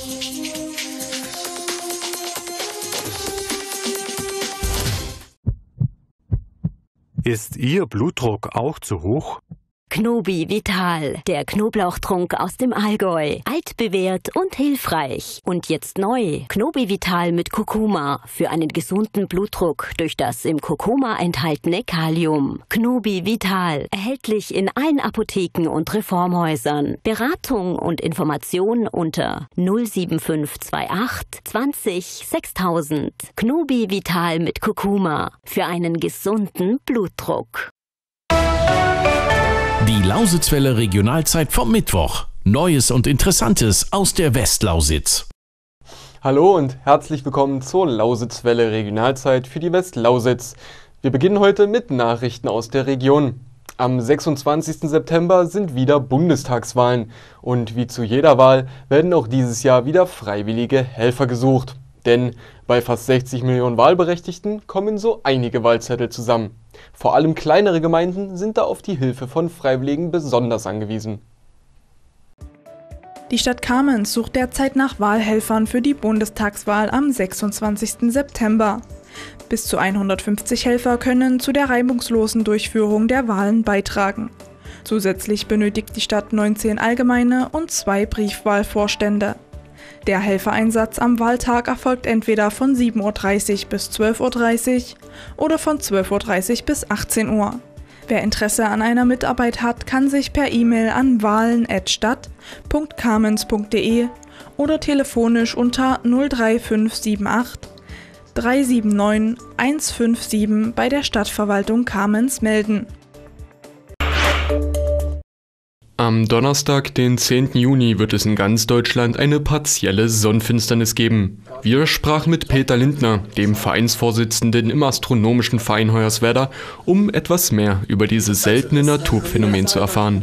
Ist Ihr Blutdruck auch zu hoch? Knobi Vital, der Knoblauchtrunk aus dem Allgäu. Altbewährt und hilfreich. Und jetzt neu. Knobi Vital mit Kurkuma für einen gesunden Blutdruck durch das im Kurkuma enthaltene Kalium. Knobi Vital, erhältlich in allen Apotheken und Reformhäusern. Beratung und Information unter 07528 20 6000. Knobi Vital mit Kurkuma für einen gesunden Blutdruck. Die Lausitzwelle Regionalzeit vom Mittwoch. Neues und Interessantes aus der Westlausitz. Hallo und herzlich willkommen zur Lausitzwelle Regionalzeit für die Westlausitz. Wir beginnen heute mit Nachrichten aus der Region. Am 26. September sind wieder Bundestagswahlen und wie zu jeder Wahl werden auch dieses Jahr wieder freiwillige Helfer gesucht. Denn bei fast 60 Millionen Wahlberechtigten kommen so einige Wahlzettel zusammen. Vor allem kleinere Gemeinden sind da auf die Hilfe von Freiwilligen besonders angewiesen. Die Stadt Kamenz sucht derzeit nach Wahlhelfern für die Bundestagswahl am 26. September. Bis zu 150 Helfer können zu der reibungslosen Durchführung der Wahlen beitragen. Zusätzlich benötigt die Stadt 19 allgemeine und 2 Briefwahlvorstände. Der Helfereinsatz am Wahltag erfolgt entweder von 7:30 Uhr bis 12:30 Uhr oder von 12:30 Uhr bis 18 Uhr. Wer Interesse an einer Mitarbeit hat, kann sich per E-Mail an wahlen@stadt.kamenz.de oder telefonisch unter 03578 379 157 bei der Stadtverwaltung Kamenz melden. Am Donnerstag, den 10. Juni, wird es in ganz Deutschland eine partielle Sonnenfinsternis geben. Wir sprachen mit Peter Lindner, dem Vereinsvorsitzenden im Astronomischen Verein Hoyerswerda, um etwas mehr über dieses seltene Naturphänomen zu erfahren.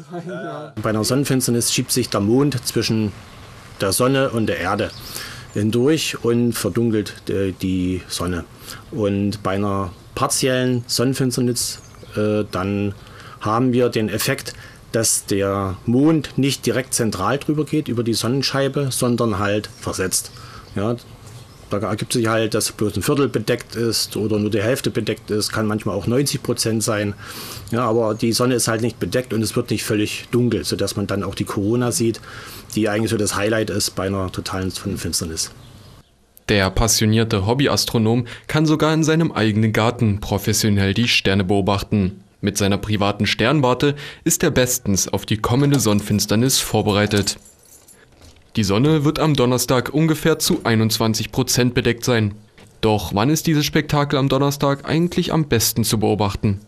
Bei einer Sonnenfinsternis schiebt sich der Mond zwischen der Sonne und der Erde hindurch und verdunkelt die Sonne. Und bei einer partiellen Sonnenfinsternis dann haben wir den Effekt, dass der Mond nicht direkt zentral drüber geht über die Sonnenscheibe, sondern halt versetzt. Ja, da ergibt sich halt, dass bloß ein Viertel bedeckt ist oder nur die Hälfte bedeckt ist, kann manchmal auch 90% sein. Ja, aber die Sonne ist halt nicht bedeckt und es wird nicht völlig dunkel, sodass man dann auch die Corona sieht, die eigentlich so das Highlight ist bei einer totalen Sonnenfinsternis. Der passionierte Hobbyastronom kann sogar in seinem eigenen Garten professionell die Sterne beobachten. Mit seiner privaten Sternwarte ist er bestens auf die kommende Sonnenfinsternis vorbereitet. Die Sonne wird am Donnerstag ungefähr zu 21% bedeckt sein. Doch wann ist dieses Spektakel am Donnerstag eigentlich am besten zu beobachten?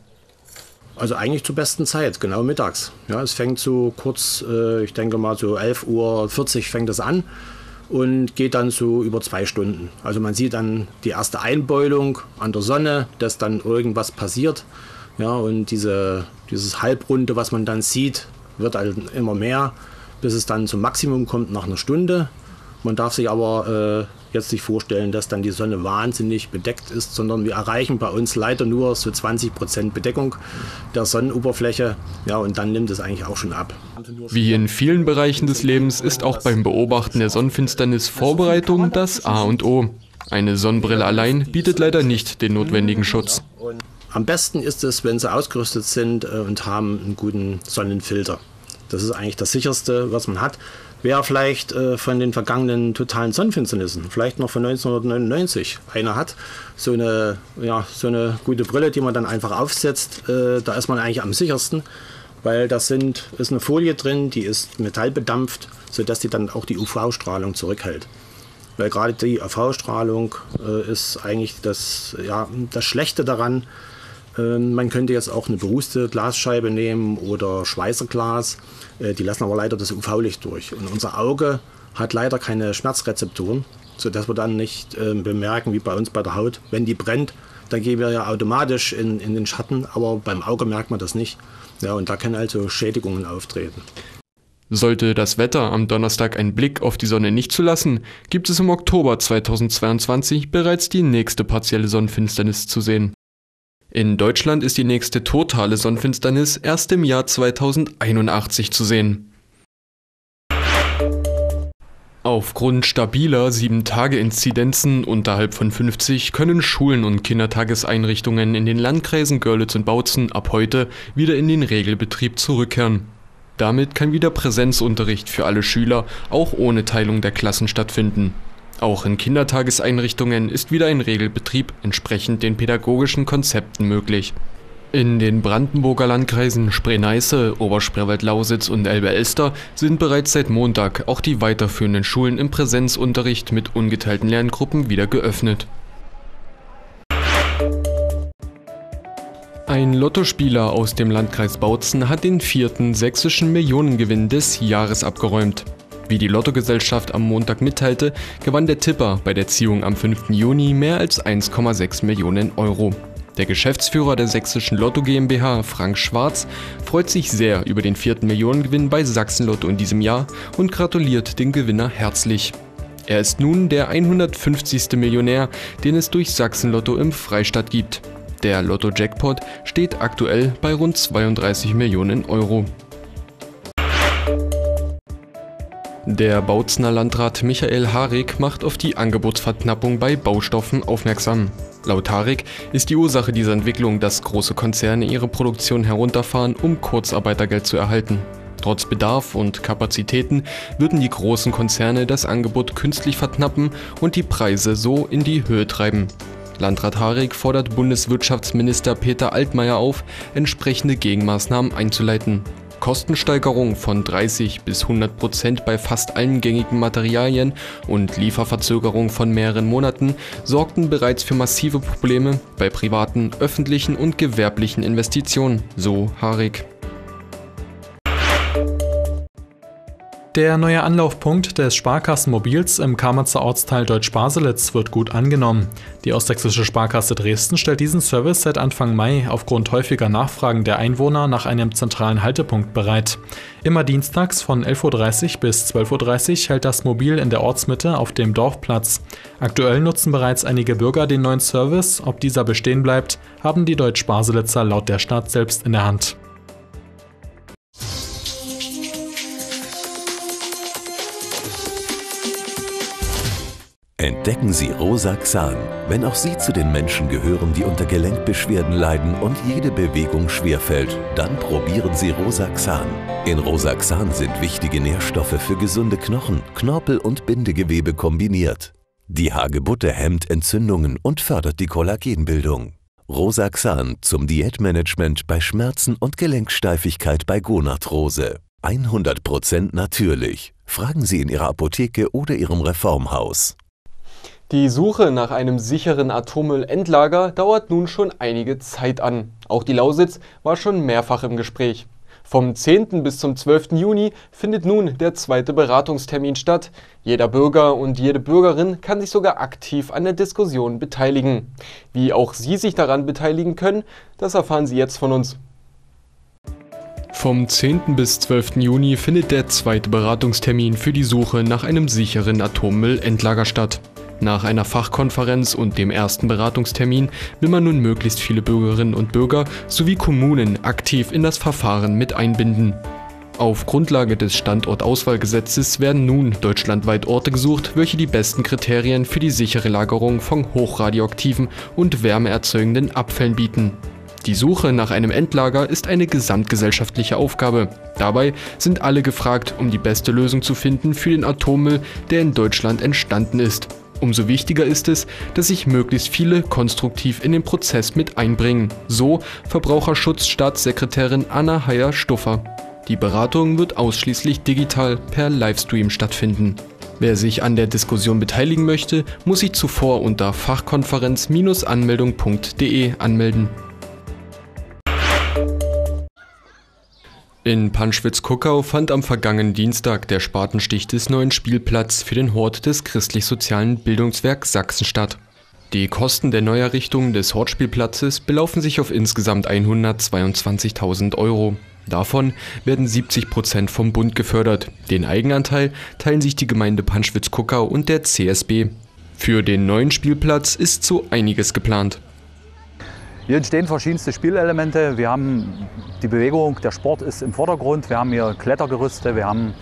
Also eigentlich zur besten Zeit, genau mittags. Ja, es fängt so kurz, ich denke mal so 11:40 Uhr fängt es an und geht dann so über 2 Stunden. Also man sieht dann die erste Einbeulung an der Sonne, dass dann irgendwas passiert. Ja, und dieses Halbrunde, was man dann sieht, wird halt immer mehr, bis es dann zum Maximum kommt nach einer Stunde. Man darf sich aber jetzt nicht vorstellen, dass dann die Sonne wahnsinnig bedeckt ist, sondern wir erreichen bei uns leider nur so 20% Bedeckung der Sonnenoberfläche. Ja, und dann nimmt es eigentlich auch schon ab. Wie in vielen Bereichen des Lebens ist auch beim Beobachten der Sonnenfinsternis Vorbereitung das A und O. Eine Sonnenbrille allein bietet leider nicht den notwendigen Schutz. Am besten ist es, wenn sie ausgerüstet sind und haben einen guten Sonnenfilter. Das ist eigentlich das sicherste, was man hat. Wer vielleicht von den vergangenen totalen Sonnenfinsternissen, vielleicht noch von 1999, einer hat, so eine gute Brille, die man dann einfach aufsetzt, da ist man eigentlich am sichersten, weil da ist eine Folie drin, die ist metallbedampft, sodass die dann auch die UV-Strahlung zurückhält. Weil gerade die UV-Strahlung ist eigentlich das Schlechte daran. Man könnte jetzt auch eine berußte Glasscheibe nehmen oder Schweißerglas. Die lassen aber leider das UV-Licht durch. Und unser Auge hat leider keine Schmerzrezeptoren, sodass wir dann nicht bemerken, wie bei uns bei der Haut. Wenn die brennt, dann gehen wir ja automatisch in den Schatten, aber beim Auge merkt man das nicht. Ja, und da können also Schädigungen auftreten. Sollte das Wetter am Donnerstag einen Blick auf die Sonne nicht zulassen, gibt es im Oktober 2022 bereits die nächste partielle Sonnenfinsternis zu sehen. In Deutschland ist die nächste totale Sonnenfinsternis erst im Jahr 2081 zu sehen. Aufgrund stabiler 7-Tage-Inzidenzen unterhalb von 50 können Schulen und Kindertageseinrichtungen in den Landkreisen Görlitz und Bautzen ab heute wieder in den Regelbetrieb zurückkehren. Damit kann wieder Präsenzunterricht für alle Schüler auch ohne Teilung der Klassen stattfinden. Auch in Kindertageseinrichtungen ist wieder ein Regelbetrieb entsprechend den pädagogischen Konzepten möglich. In den Brandenburger Landkreisen Spree-Neiße, Oberspreewald-Lausitz und Elbe-Elster sind bereits seit Montag auch die weiterführenden Schulen im Präsenzunterricht mit ungeteilten Lerngruppen wieder geöffnet. Ein Lottospieler aus dem Landkreis Bautzen hat den 4. sächsischen Millionengewinn des Jahres abgeräumt. Wie die Lottogesellschaft am Montag mitteilte, gewann der Tipper bei der Ziehung am 5. Juni mehr als 1,6 Millionen Euro. Der Geschäftsführer der Sächsischen Lotto GmbH, Frank Schwarz, freut sich sehr über den 4. Millionengewinn bei Sachsen-Lotto in diesem Jahr und gratuliert dem Gewinner herzlich. Er ist nun der 150. Millionär, den es durch Sachsen-Lotto im Freistaat gibt. Der Lotto-Jackpot steht aktuell bei rund 32 Millionen Euro. Der Bautzener Landrat Michael Harig macht auf die Angebotsverknappung bei Baustoffen aufmerksam. Laut Harig ist die Ursache dieser Entwicklung, dass große Konzerne ihre Produktion herunterfahren, um Kurzarbeitergeld zu erhalten. Trotz Bedarf und Kapazitäten würden die großen Konzerne das Angebot künstlich verknappen und die Preise so in die Höhe treiben. Landrat Harig fordert Bundeswirtschaftsminister Peter Altmaier auf, entsprechende Gegenmaßnahmen einzuleiten. Kostensteigerungen von 30 bis 100% bei fast allen gängigen Materialien und Lieferverzögerungen von mehreren Monaten sorgten bereits für massive Probleme bei privaten, öffentlichen und gewerblichen Investitionen, so Harig. Der neue Anlaufpunkt des Sparkassenmobils im Kamerzer Ortsteil Deutsch-Baselitz wird gut angenommen. Die Ostsächsische Sparkasse Dresden stellt diesen Service seit Anfang Mai aufgrund häufiger Nachfragen der Einwohner nach einem zentralen Haltepunkt bereit. Immer dienstags von 11:30 Uhr bis 12:30 Uhr hält das Mobil in der Ortsmitte auf dem Dorfplatz. Aktuell nutzen bereits einige Bürger den neuen Service. Ob dieser bestehen bleibt, haben die Deutsch-Baselitzer laut der Stadt selbst in der Hand. Entdecken Sie Rosaxan. Wenn auch Sie zu den Menschen gehören, die unter Gelenkbeschwerden leiden und jede Bewegung schwerfällt, dann probieren Sie Rosaxan. In Rosaxan sind wichtige Nährstoffe für gesunde Knochen, Knorpel und Bindegewebe kombiniert. Die Hagebutte hemmt Entzündungen und fördert die Kollagenbildung. Rosaxan zum Diätmanagement bei Schmerzen und Gelenksteifigkeit bei Gonarthrose. 100% natürlich. Fragen Sie in Ihrer Apotheke oder Ihrem Reformhaus. Die Suche nach einem sicheren Atommüllendlager dauert nun schon einige Zeit an. Auch die Lausitz war schon mehrfach im Gespräch. Vom 10. bis zum 12. Juni findet nun der 2. Beratungstermin statt. Jeder Bürger und jede Bürgerin kann sich sogar aktiv an der Diskussion beteiligen. Wie auch Sie sich daran beteiligen können, das erfahren Sie jetzt von uns. Vom 10. bis 12. Juni findet der 2. Beratungstermin für die Suche nach einem sicheren Atommüllendlager statt. Nach einer Fachkonferenz und dem ersten Beratungstermin will man nun möglichst viele Bürgerinnen und Bürger sowie Kommunen aktiv in das Verfahren mit einbinden. Auf Grundlage des Standortauswahlgesetzes werden nun deutschlandweit Orte gesucht, welche die besten Kriterien für die sichere Lagerung von hochradioaktiven und wärmeerzeugenden Abfällen bieten. Die Suche nach einem Endlager ist eine gesamtgesellschaftliche Aufgabe. Dabei sind alle gefragt, um die beste Lösung zu finden für den Atommüll, der in Deutschland entstanden ist. Umso wichtiger ist es, dass sich möglichst viele konstruktiv in den Prozess mit einbringen. So Verbraucherschutzstaatssekretärin Anna Heyer-Stuffer. Die Beratung wird ausschließlich digital per Livestream stattfinden. Wer sich an der Diskussion beteiligen möchte, muss sich zuvor unter fachkonferenz-anmeldung.de anmelden. In Panschwitz-Kuckau fand am vergangenen Dienstag der Spatenstich des neuen Spielplatzes für den Hort des Christlich-Sozialen Bildungswerks Sachsen statt. Die Kosten der Neuerrichtung des Hortspielplatzes belaufen sich auf insgesamt 122.000 Euro. Davon werden 70% vom Bund gefördert. Den Eigenanteil teilen sich die Gemeinde Panschwitz-Kuckau und der CSB. Für den neuen Spielplatz ist so einiges geplant. Hier entstehen verschiedenste Spielelemente. Wir haben die Bewegung, der Sport ist im Vordergrund. Wir haben hier Klettergerüste, wir haben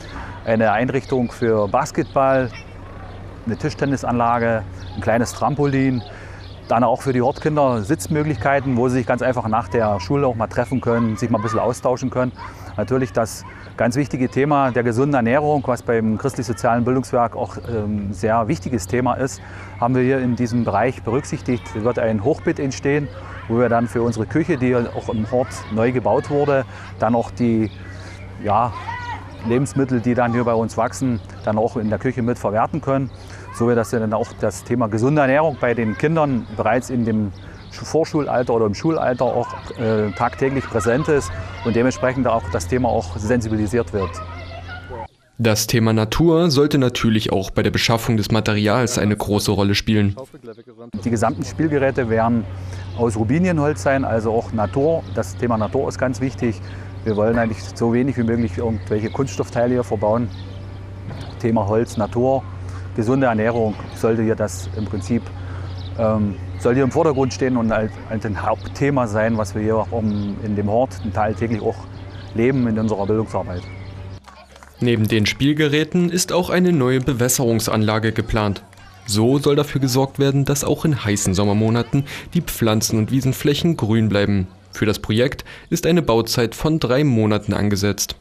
eine Einrichtung für Basketball, eine Tischtennisanlage, ein kleines Trampolin. Dann auch für die Hortkinder Sitzmöglichkeiten, wo sie sich ganz einfach nach der Schule auch mal treffen können, sich mal ein bisschen austauschen können. Natürlich das ganz wichtige Thema der gesunden Ernährung, was beim Christlich-Sozialen Bildungswerk auch ein sehr wichtiges Thema ist, haben wir hier in diesem Bereich berücksichtigt. Es wird ein Hochbeet entstehen, wo wir dann für unsere Küche, die auch im Hort neu gebaut wurde, dann auch die Lebensmittel, die dann hier bei uns wachsen, dann auch in der Küche mit verwerten können. So dass dann auch das Thema gesunde Ernährung bei den Kindern bereits in dem Vorschulalter oder im Schulalter auch tagtäglich präsent ist und dementsprechend auch das Thema auch sensibilisiert wird. Das Thema Natur sollte natürlich auch bei der Beschaffung des Materials eine große Rolle spielen. Die gesamten Spielgeräte werden aus Rubinienholz sein, also auch Natur. Das Thema Natur ist ganz wichtig. Wir wollen eigentlich so wenig wie möglich irgendwelche Kunststoffteile hier verbauen. Thema Holz, Natur. Gesunde Ernährung sollte hier das im Prinzip soll hier im Vordergrund stehen und als ein Hauptthema sein, was wir hier auch in dem Hort tagtäglich auch leben in unserer Bildungsarbeit. Neben den Spielgeräten ist auch eine neue Bewässerungsanlage geplant. So soll dafür gesorgt werden, dass auch in heißen Sommermonaten die Pflanzen- und Wiesenflächen grün bleiben. Für das Projekt ist eine Bauzeit von 3 Monaten angesetzt.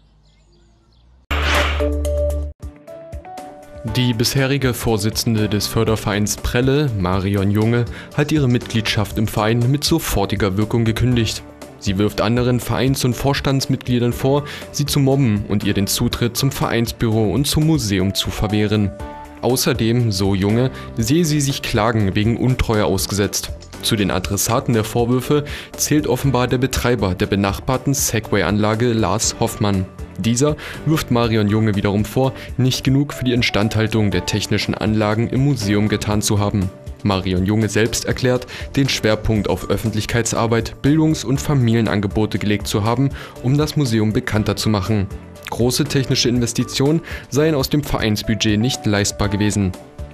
Die bisherige Vorsitzende des Fördervereins Prelle, Marion Junge, hat ihre Mitgliedschaft im Verein mit sofortiger Wirkung gekündigt. Sie wirft anderen Vereins- und Vorstandsmitgliedern vor, sie zu mobben und ihr den Zutritt zum Vereinsbüro und zum Museum zu verwehren. Außerdem, so Junge, sehe sie sich Klagen wegen Untreue ausgesetzt. Zu den Adressaten der Vorwürfe zählt offenbar der Betreiber der benachbarten Segway-Anlage Lars Hoffmann. Dieser wirft Marion Junge wiederum vor, nicht genug für die Instandhaltung der technischen Anlagen im Museum getan zu haben. Marion Junge selbst erklärt, den Schwerpunkt auf Öffentlichkeitsarbeit, Bildungs- und Familienangebote gelegt zu haben, um das Museum bekannter zu machen. Große technische Investitionen seien aus dem Vereinsbudget nicht leistbar gewesen.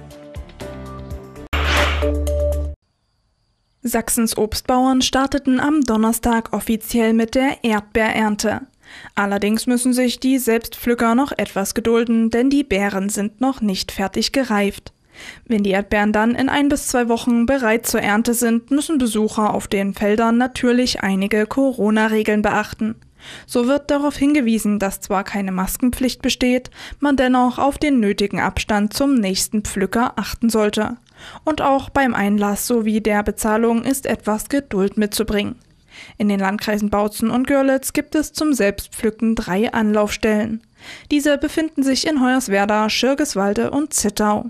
Sachsens Obstbauern starteten am Donnerstag offiziell mit der Erdbeerernte. Allerdings müssen sich die Selbstpflücker noch etwas gedulden, denn die Beeren sind noch nicht fertig gereift. Wenn die Erdbeeren dann in 1 bis 2 Wochen bereit zur Ernte sind, müssen Besucher auf den Feldern natürlich einige Corona-Regeln beachten. So wird darauf hingewiesen, dass zwar keine Maskenpflicht besteht, man dennoch auf den nötigen Abstand zum nächsten Pflücker achten sollte. Und auch beim Einlass sowie der Bezahlung ist etwas Geduld mitzubringen. In den Landkreisen Bautzen und Görlitz gibt es zum Selbstpflücken 3 Anlaufstellen. Diese befinden sich in Hoyerswerda, Schirgiswalde und Zittau.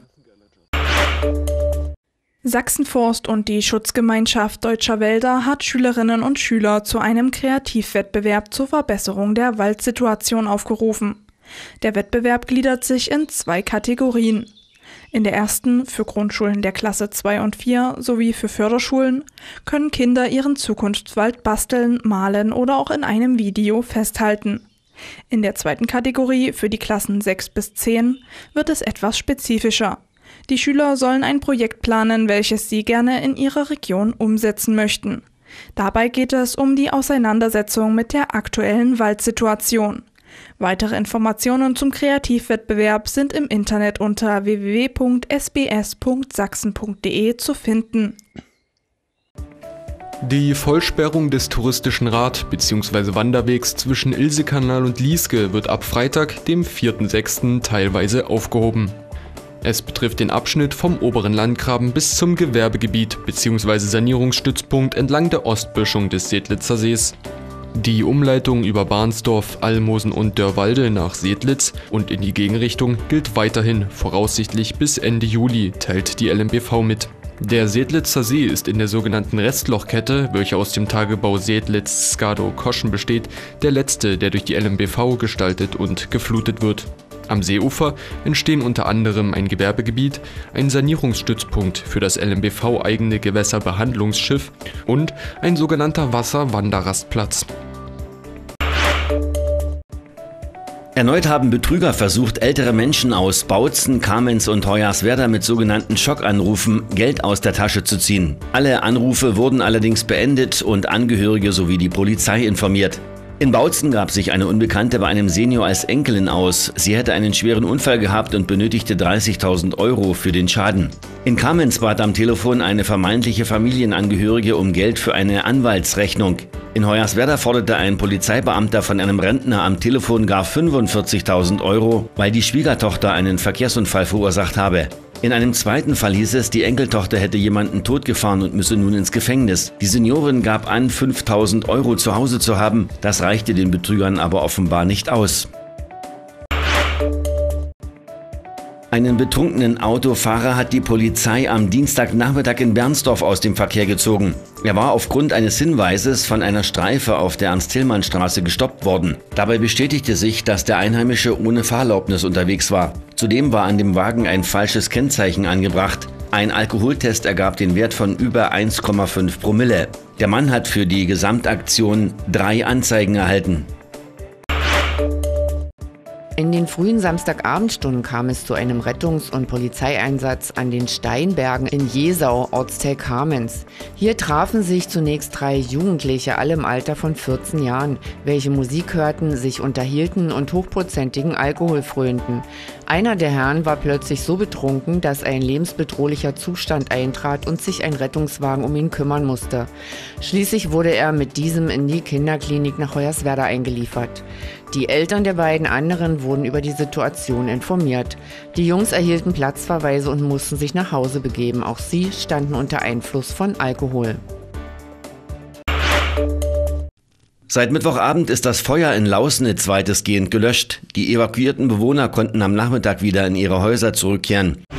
Sachsenforst und die Schutzgemeinschaft Deutscher Wälder hat Schülerinnen und Schüler zu einem Kreativwettbewerb zur Verbesserung der Waldsituation aufgerufen. Der Wettbewerb gliedert sich in 2 Kategorien. In der ersten, für Grundschulen der Klasse 2 und 4 sowie für Förderschulen, können Kinder ihren Zukunftswald basteln, malen oder auch in einem Video festhalten. In der zweiten Kategorie, für die Klassen 6 bis 10, wird es etwas spezifischer. Die Schüler sollen ein Projekt planen, welches sie gerne in ihrer Region umsetzen möchten. Dabei geht es um die Auseinandersetzung mit der aktuellen Waldsituation. Weitere Informationen zum Kreativwettbewerb sind im Internet unter www.sbs.sachsen.de zu finden. Die Vollsperrung des touristischen Rad- bzw. Wanderwegs zwischen Ilsekanal und Lieske wird ab Freitag, dem 4.6. teilweise aufgehoben. Es betrifft den Abschnitt vom oberen Landgraben bis zum Gewerbegebiet bzw. Sanierungsstützpunkt entlang der Ostböschung des Sedlitzer Sees. Die Umleitung über Barnsdorf, Almosen und Dörrwalde nach Sedlitz und in die Gegenrichtung gilt weiterhin, voraussichtlich bis Ende Juli, teilt die LMBV mit. Der Sedlitzer See ist in der sogenannten Restlochkette, welche aus dem Tagebau Sedlitz-Skadow-Koschen besteht, der letzte, der durch die LMBV gestaltet und geflutet wird. Am Seeufer entstehen unter anderem ein Gewerbegebiet, ein Sanierungsstützpunkt für das LMBV-eigene Gewässerbehandlungsschiff und ein sogenannter Wasserwanderrastplatz. Erneut haben Betrüger versucht, ältere Menschen aus Bautzen, Kamenz und Hoyerswerda mit sogenannten Schockanrufen Geld aus der Tasche zu ziehen. Alle Anrufe wurden allerdings beendet und Angehörige sowie die Polizei informiert. In Bautzen gab sich eine Unbekannte bei einem Senior als Enkelin aus. Sie hätte einen schweren Unfall gehabt und benötigte 30.000 € für den Schaden. In Kamenz bat am Telefon eine vermeintliche Familienangehörige um Geld für eine Anwaltsrechnung. In Hoyerswerda forderte ein Polizeibeamter von einem Rentner am Telefon gar 45.000 €, weil die Schwiegertochter einen Verkehrsunfall verursacht habe. In einem zweiten Fall hieß es, die Enkeltochter hätte jemanden totgefahren und müsse nun ins Gefängnis. Die Seniorin gab an, 5.000 € zu Hause zu haben. Das reichte den Betrügern aber offenbar nicht aus. Einen betrunkenen Autofahrer hat die Polizei am Dienstagnachmittag in Bernsdorf aus dem Verkehr gezogen. Er war aufgrund eines Hinweises von einer Streife auf der Ernst-Thälmann-Straße gestoppt worden. Dabei bestätigte sich, dass der Einheimische ohne Fahrerlaubnis unterwegs war. Zudem war an dem Wagen ein falsches Kennzeichen angebracht. Ein Alkoholtest ergab den Wert von über 1,5 Promille. Der Mann hat für die Gesamtaktion 3 Anzeigen erhalten. In den frühen Samstagabendstunden kam es zu einem Rettungs- und Polizeieinsatz an den Steinbergen in Jesau, Ortsteil Kamenz. Hier trafen sich zunächst 3 Jugendliche, alle im Alter von 14 Jahren, welche Musik hörten, sich unterhielten und hochprozentigen Alkohol frönten. Einer der Herren war plötzlich so betrunken, dass ein lebensbedrohlicher Zustand eintrat und sich ein Rettungswagen um ihn kümmern musste. Schließlich wurde er mit diesem in die Kinderklinik nach Hoyerswerda eingeliefert. Die Eltern der beiden anderen wurden über die Situation informiert. Die Jungs erhielten Platzverweise und mussten sich nach Hause begeben. Auch sie standen unter Einfluss von Alkohol. Seit Mittwochabend ist das Feuer in Lausnitz weitestgehend gelöscht. Die evakuierten Bewohner konnten am Nachmittag wieder in ihre Häuser zurückkehren.